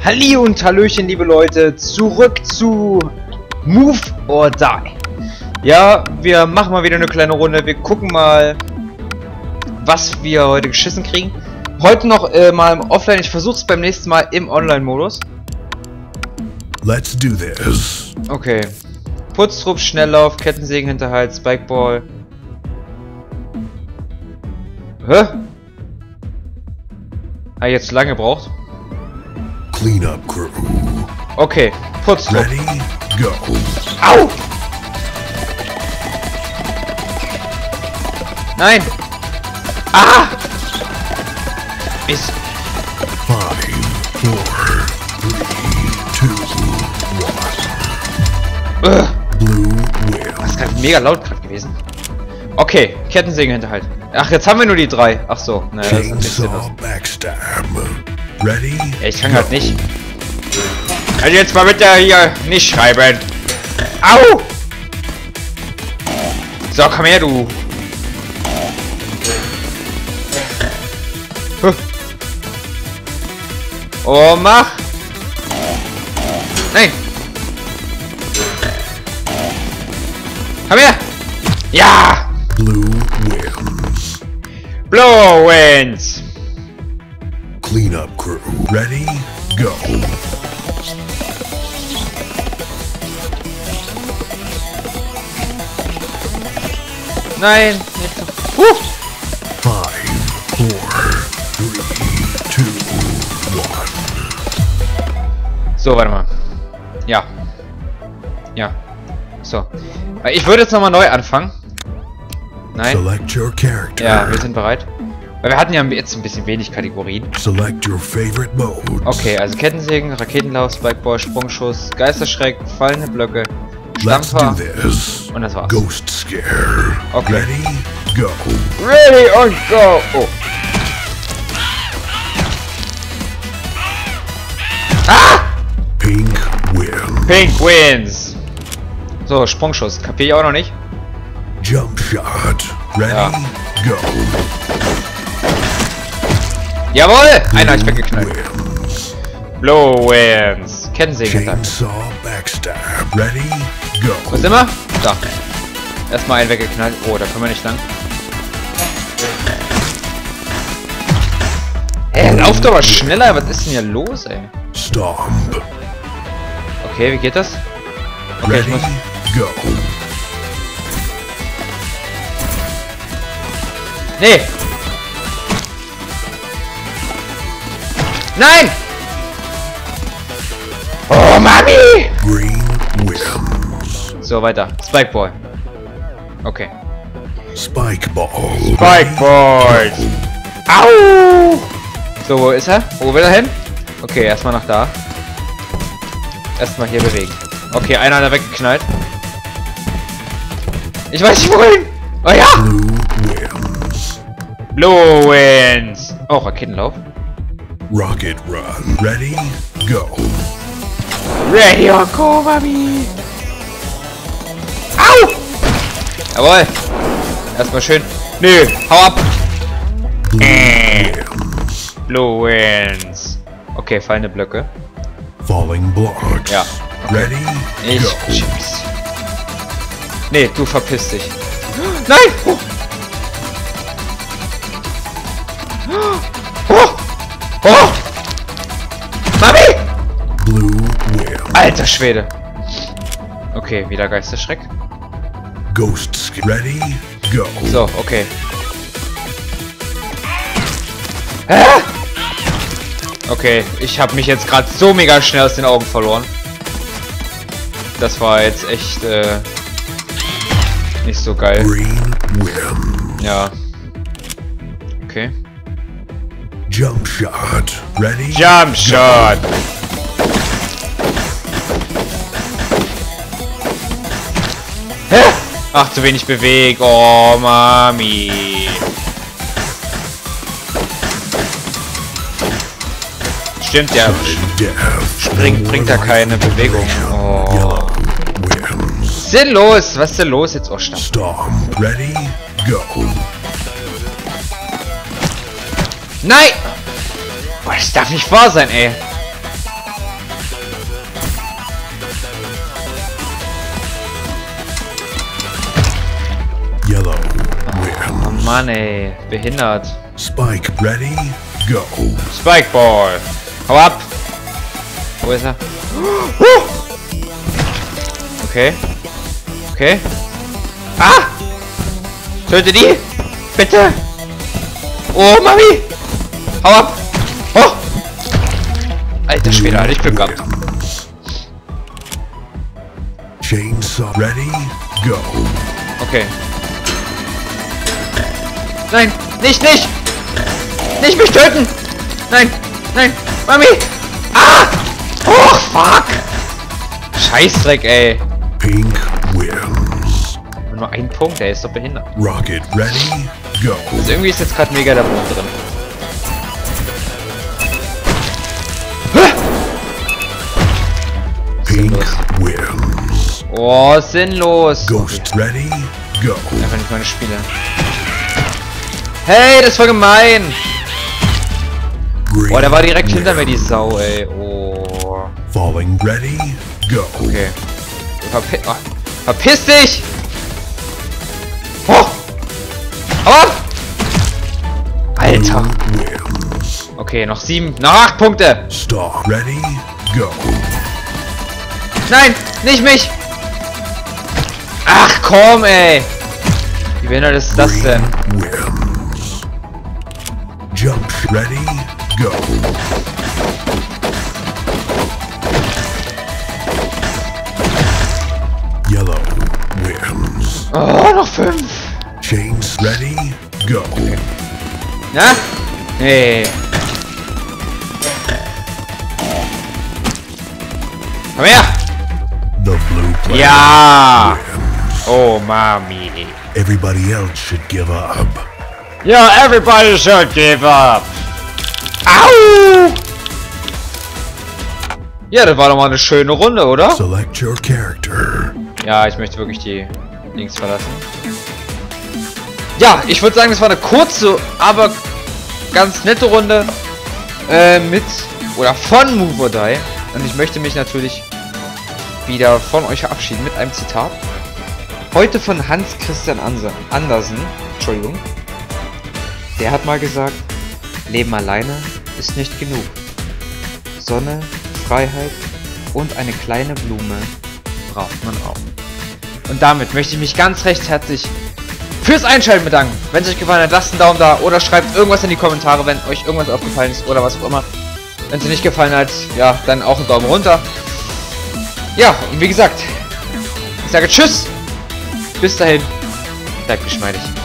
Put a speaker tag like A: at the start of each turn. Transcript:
A: Halli und Hallöchen, liebe Leute, zurück zu Move or Die. Ja, wir machen mal wieder eine kleine Runde. Wir gucken mal, was wir heute geschissen kriegen. Heute noch mal im Offline. Ich versuche es beim nächsten Mal im Online-Modus.
B: Let's do this.
A: Okay. Putztrupp, Schnelllauf, Kettensägenhinterhalt, Spikeball. Hä? Ah, jetzt lange gebraucht.
B: Cleanup crew.
A: Okay, Putztrupp.
B: Ready, go.
A: Au! Nein! Ah! Ist.
B: 5, 4, 3, 2, 1. Blue win.
A: Das ist gerade mega laut gerade gewesen. Okay, Kettensägenhinterhalt. Ach, jetzt haben wir nur die 3. Ach so, naja, das ist ein bisschen was.
B: Chainsaw backstab. Ready,
A: Ich kann halt nicht. Also jetzt mal bitte hier nicht schreiben. Au! So, komm her, du. Huh. Oh, mach! Nein! Komm her! Ja!
B: Blue wins.
A: Blue wins!
B: Cleanup crew. Ready, go.
A: Nein! Nicht so.
B: 5, 4, 3, 2, 1.
A: So, warte mal. Ja. Ja. So. Ich würde jetzt nochmal neu anfangen. Nein.
B: Select your character.
A: Ja, wir sind bereit. Weil wir hatten ja jetzt ein bisschen wenig Kategorien.
B: Select your favorite modes.
A: Okay, also Kettensägen, Raketenlauf, Spikeball, Sprungschuss, Geisterschreck, fallende Blöcke,
B: Let's do
A: Stampfer
B: this.
A: und das war's.
B: Ghost scare.
A: Okay.
B: Ready, go.
A: Ready and go! Oh. Ah!
B: Pink win.
A: Pink wins! So, Sprungschuss. Kapier ich auch noch nicht.
B: Jump shot. Ready,
A: Ja.
B: go.
A: Jawohl! Einer hab ich weggeknallt.
B: Wins.
A: Blue wins. Kettensägen dann.
B: Chainsaw backstab. Ready, go.
A: Wo sind wir? Da. Erstmal einen weggeknallt. Oh, da können wir nicht lang. Hä, lauft doch mal schneller. Was ist denn hier los, ey?
B: Stomp.
A: Okay, wie geht das? Okay, ich
B: Ready,
A: muss...
B: go.
A: Nee! Nein! Oh, Mami!
B: Green wins.
A: So, weiter. Spikeball. Okay.
B: Spikeball.
A: Spikeball! Au! So, wo ist er? Wo will er hin? Okay, erstmal nach da. Erstmal hier bewegen. Okay, einer hat er weggeknallt. Ich weiß nicht wohin! Oh ja!
B: Blue wins.
A: Blue wins! Oh, Raketenlauf.
B: Rocket run. Ready, go.
A: Ready or go, Mami! Au! Jawohl! Erstmal schön. Nö, hau ab!
B: Wins.
A: Blue wins. Okay, fallende Blöcke.
B: Falling blocks.
A: Ja.
B: Ready,
A: Ich
B: go.
A: chips. Nee, du verpiss dich. Nein! Oh. Oh. Oh. Mami!
B: Blue wins.
A: Alter Schwede. Okay, wieder Geisterschreck.
B: Ghost scare. Ready, go.
A: So, okay. Hä? Okay, ich habe mich jetzt gerade so mega schnell aus den Augen verloren. Das war jetzt echt nicht so geil.
B: Green wins.
A: Ja. Okay.
B: Jump shot. Ready,
A: Jump Shot! Hä? Ach, zu wenig bewegt. Oh, Mami. Stimmt ja. Bringt da keine Bewegung. Oh.
B: Yellow wins.
A: Sinnlos. Was ist denn los jetzt? Oh, Stamp.
B: Stomp. Ready, go.
A: Nein! Boah, das darf nicht wahr sein, ey. Mann, ey. Behindert.
B: Spike ready, go.
A: Spike Ball. Hau ab. Wo ist er? Okay. Okay. Ah! Töte die! Bitte! Oh, Mami! Hau ab! Oh! Alter Schwede, hatte ich Glück gehabt.
B: Chainsaw ready, go.
A: Okay. Nein! Nicht! Nicht mich töten! Nein! Nein! Mami! Ah! Oh, fuck! Scheißdreck, ey.
B: Pink wins.
A: Nur ein Punkt, der ist doch behindert.
B: Rocket ready, go.
A: Also irgendwie ist jetzt gerade mega der Punkt drin.
B: Pink wins.
A: Oh, sinnlos.
B: Ghost ready, go.
A: Einfach nicht meine Spiele. Hey, das war gemein.
B: Green
A: Boah, der war direkt hinter mir,
B: wins.
A: die Sau, ey. Oh.
B: Falling ready, go.
A: Okay. Verpiss dich! Oh! Hau ab! Alter!
B: Wins.
A: Okay, noch 7. Noch 8 Punkte!
B: Star ready, go.
A: Nein! Nicht mich! Ach komm, ey! Wie behindert ist das denn?
B: Wins. Jump ready, go. Yellow wins.
A: Oh, noch 5!
B: Chains ready, go.
A: Na? Nee. Komm her!
B: The blue player
A: Ja!
B: wins.
A: Oh, Mami.
B: Everybody else should give up.
A: Ja, everybody should give up. Au! Ja, das war doch mal eine schöne Runde, oder?
B: Select your character.
A: Ja, ich möchte wirklich die Links verlassen. Ja, ich würde sagen, das war eine kurze, aber ganz nette Runde mit oder von Move or Die. Und ich möchte mich natürlich wieder von euch verabschieden mit einem Zitat. Heute von Hans Christian Andersen. Entschuldigung. Der hat mal gesagt, Leben alleine ist nicht genug. Sonne, Freiheit und eine kleine Blume braucht man auch. Und damit möchte ich mich ganz recht herzlich fürs Einschalten bedanken. Wenn es euch gefallen hat, lasst einen Daumen da oder schreibt irgendwas in die Kommentare, wenn euch irgendwas aufgefallen ist oder was auch immer. Wenn es euch nicht gefallen hat, ja, dann auch einen Daumen runter. Ja, und wie gesagt, ich sage Tschüss. Bis dahin, bleibt geschmeidig.